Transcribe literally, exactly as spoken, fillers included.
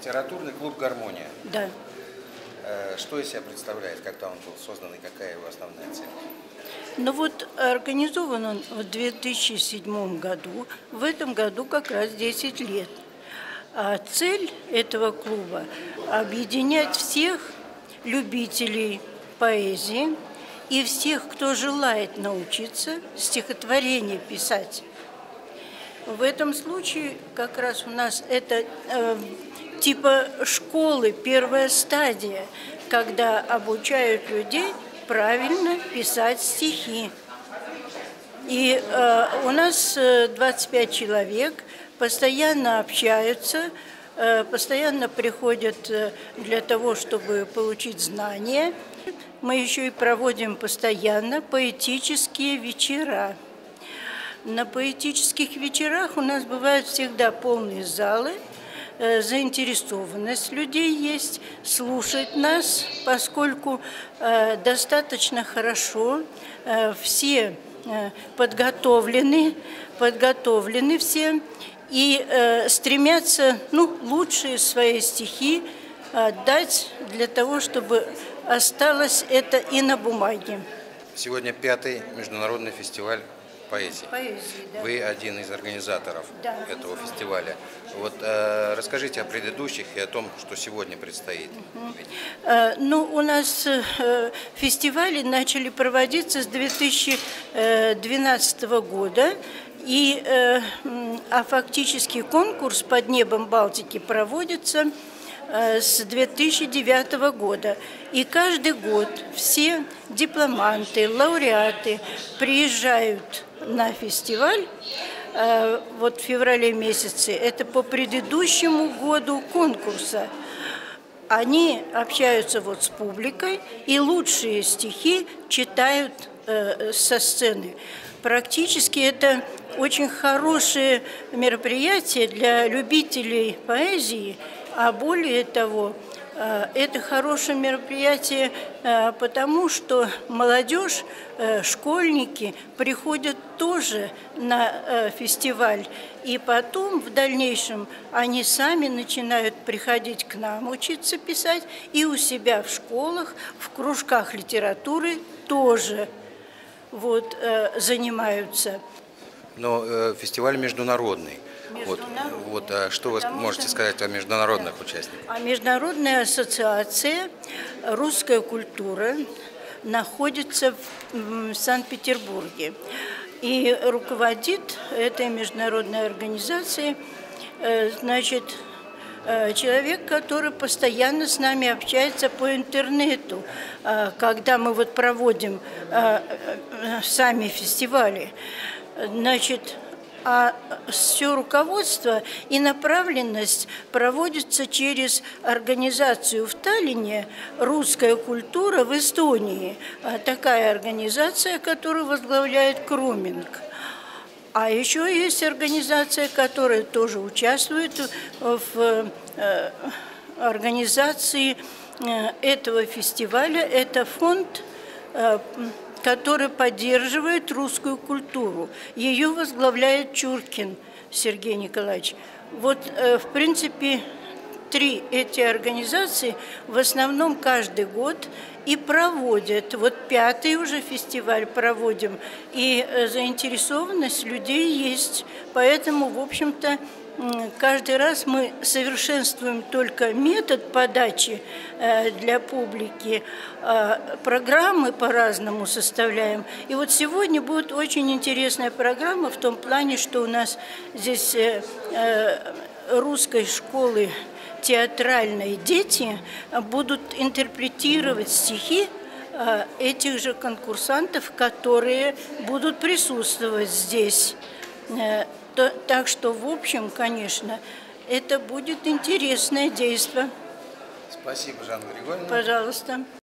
Литературный клуб «Гармония». Да. Что из себя представляет, когда он был создан и какая его основная цель? Ну вот организован он в две тысячи седьмом году, в этом году как раз десять лет. А цель этого клуба – объединять всех любителей поэзии и всех, кто желает научиться стихотворение писать. В этом случае как раз у нас это э, типа школы, первая стадия, когда обучают людей правильно писать стихи. И э, у нас двадцать пять человек постоянно общаются, э, постоянно приходят для того, чтобы получить знания. Мы еще и проводим постоянно поэтические вечера. На поэтических вечерах у нас бывают всегда полные залы, э, заинтересованность людей есть слушать нас, поскольку э, достаточно хорошо э, все э, подготовлены, подготовлены все и э, стремятся ну, лучшие свои стихи отдать для того, чтобы осталось это и на бумаге. Сегодня пятый международный фестиваль поэзии. Поэзии, да. Вы один из организаторов да. этого фестиваля. Вот э, расскажите о предыдущих и о том, что сегодня предстоит. Угу. Э, ну, у нас э, фестивали начали проводиться с две тысячи двенадцатого года. И, э, а фактически конкурс «Под небом Балтики» проводится с две тысячи девятого года. И каждый год все дипломанты, лауреаты приезжают на фестиваль. Вот в феврале месяце, это по предыдущему году конкурса. Они общаются вот с публикой и лучшие стихи читают со сцены. Практически это очень хорошее мероприятие для любителей поэзии. А более того, это хорошее мероприятие, потому что молодежь, школьники приходят тоже на фестиваль. И потом, в дальнейшем, они сами начинают приходить к нам учиться писать. И у себя в школах, в кружках литературы тоже вот, занимаются. Но э, фестиваль международный. Вот, вот, а что вы можете что... сказать о международных да. участниках? А Международная ассоциация «Русская культура» находится в Санкт-Петербурге. И руководит этой международной организацией значит, человек, который постоянно с нами общается по интернету, когда мы вот проводим сами фестивали. Значит, а все руководство и направленность проводится через организацию в Таллине «Русская культура» в Эстонии. Такая организация, которую возглавляет Круминг. А еще есть организация, которая тоже участвует в организации этого фестиваля. Это фонд, который поддерживает русскую культуру. Ее возглавляет Чуркин Сергей Николаевич. Вот, в принципе, три эти организации в основном каждый год и проводят. Вот пятый уже фестиваль проводим, и заинтересованность людей есть. Поэтому, в общем-то, каждый раз мы совершенствуем только метод подачи для публики, программы по-разному составляем. И вот сегодня будет очень интересная программа в том плане, что у нас здесь русской школы театральной дети будут интерпретировать стихи этих же конкурсантов, которые будут присутствовать здесь. Так что, в общем, конечно, это будет интересное действие. Спасибо, Жанна Григорьевна. Пожалуйста.